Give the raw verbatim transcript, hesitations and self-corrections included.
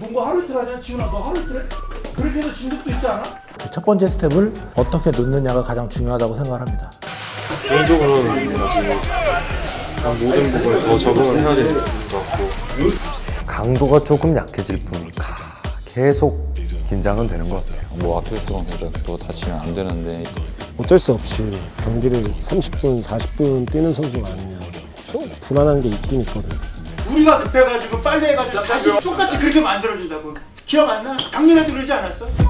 농구 하루 이틀 하냐? 지훈아 너 하루 이틀 해? 그렇게 해서 진 적도 있지 않아? 첫 번째 스텝을 어떻게 놓느냐가 가장 중요하다고 생각합니다. 개인적으로는 아직 모든 부분을 더 적응을 해야 되는 것 같고 강도가 조금 약해질 뿐 계속 긴장은 되는 것 같아요. 뭐 아킬레스건 또 다치면 안 되는데 어쩔 수 없이 경기를 삼십 분, 사십 분 뛰는 선수가 아니면 좀 불안한 게 있긴 있거든요. 우리가 급해가지고 빨리 해가지고 다시 똑같이 그렇게 만들어준다고. 기억 안 나? 작년에도 그러지 않았어?